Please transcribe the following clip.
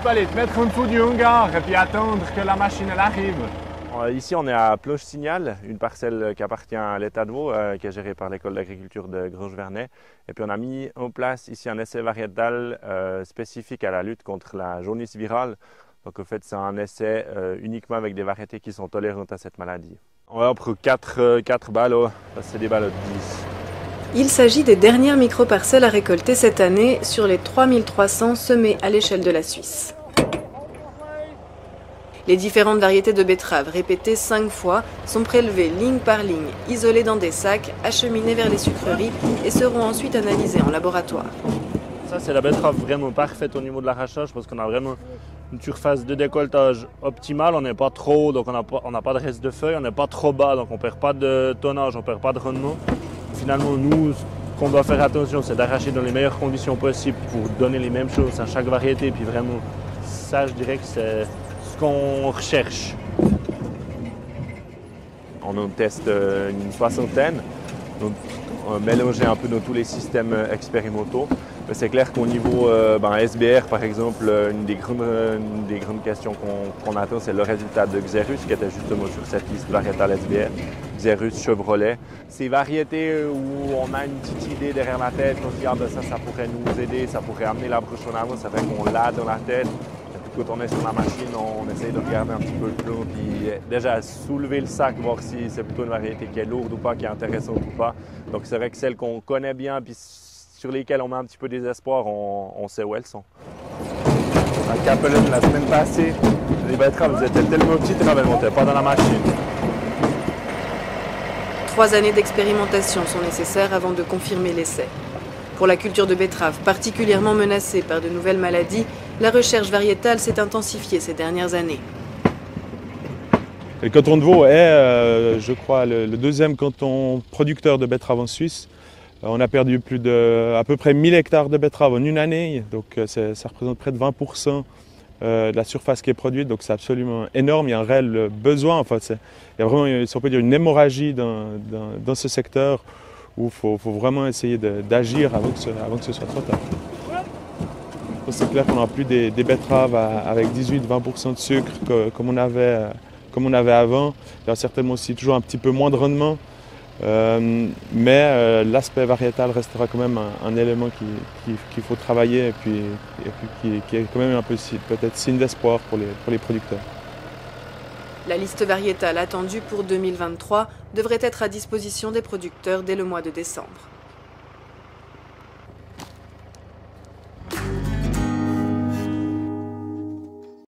aller te mettre en dessous du hangar et puis attendre que la machine elle arrive. Ici, on est à Ploche-Signal, une parcelle qui appartient à l'État de Vaud, qui est gérée par l'école d'agriculture de Grange-Vernet. Et puis, on a mis en place ici un essai variétal spécifique à la lutte contre la jaunisse virale. Donc, en fait, c'est un essai uniquement avec des variétés qui sont tolérantes à cette maladie. On va prendre 4 ballots, c'est des ballots de 10. Il s'agit des dernières micro-parcelles à récolter cette année sur les 3300 semées à l'échelle de la Suisse. Les différentes variétés de betteraves, répétées 5 fois, sont prélevées ligne par ligne, isolées dans des sacs, acheminées vers les sucreries et seront ensuite analysées en laboratoire. Ça, c'est la betterave vraiment parfaite au niveau de l'arrachage parce qu'on a vraiment une surface de décolletage optimale. On n'est pas trop haut, donc on n'a pas de reste de feuilles. On n'est pas trop bas, donc on ne perd pas de tonnage, on ne perd pas de rendement. Finalement, nous, ce qu'on doit faire attention, c'est d'arracher dans les meilleures conditions possibles pour donner les mêmes choses à chaque variété. Puis vraiment, ça, je dirais que c'est qu'on recherche. On en teste une soixantaine, donc on mélange un peu dans tous les systèmes expérimentaux. C'est clair qu'au niveau SBR, par exemple, une des grandes questions qu'on attend, c'est le résultat de Xerus, qui était justement sur cette liste variétale SBR. Xerus, Chevrolet. Ces variétés où on a une petite idée derrière la tête, on se dit ça pourrait nous aider, ça pourrait amener la broche en avant, ça fait qu'on l'a dans la tête. Quand on est sur la machine, on essaye de regarder un petit peu le plan, puis déjà soulever le sac, voir si c'est plutôt une variété qui est lourde ou pas, qui est intéressante ou pas. Donc c'est vrai que celles qu'on connaît bien, puis sur lesquelles on met un petit peu d'espoir, on sait où elles sont. À Capellen, la semaine passée, les betteraves étaient tellement petites, elles ne montaient pas dans la machine. 3 années d'expérimentation sont nécessaires avant de confirmer l'essai. Pour la culture de betteraves, particulièrement menacée par de nouvelles maladies, la recherche variétale s'est intensifiée ces dernières années. Le canton de Vaud est, je crois, le deuxième canton producteur de betteraves en Suisse. On a perdu à peu près 1000 hectares de betteraves en une année, donc ça représente près de 20% de la surface qui est produite, donc c'est absolument énorme. Il y a un réel besoin, enfin, il y a vraiment, si on peut dire, une hémorragie dans ce secteur où il faut vraiment essayer d'agir avant que ce soit trop tard. C'est clair qu'on n'a plus des betteraves avec 18-20% de sucre comme on avait avant. Il y a certainement aussi toujours un petit peu moins de rendement. Mais l'aspect variétal restera quand même un élément qu'il faut travailler et puis qui est quand même un peu peut-être signe d'espoir pour les producteurs. La liste variétale attendue pour 2023 devrait être à disposition des producteurs dès le mois de décembre.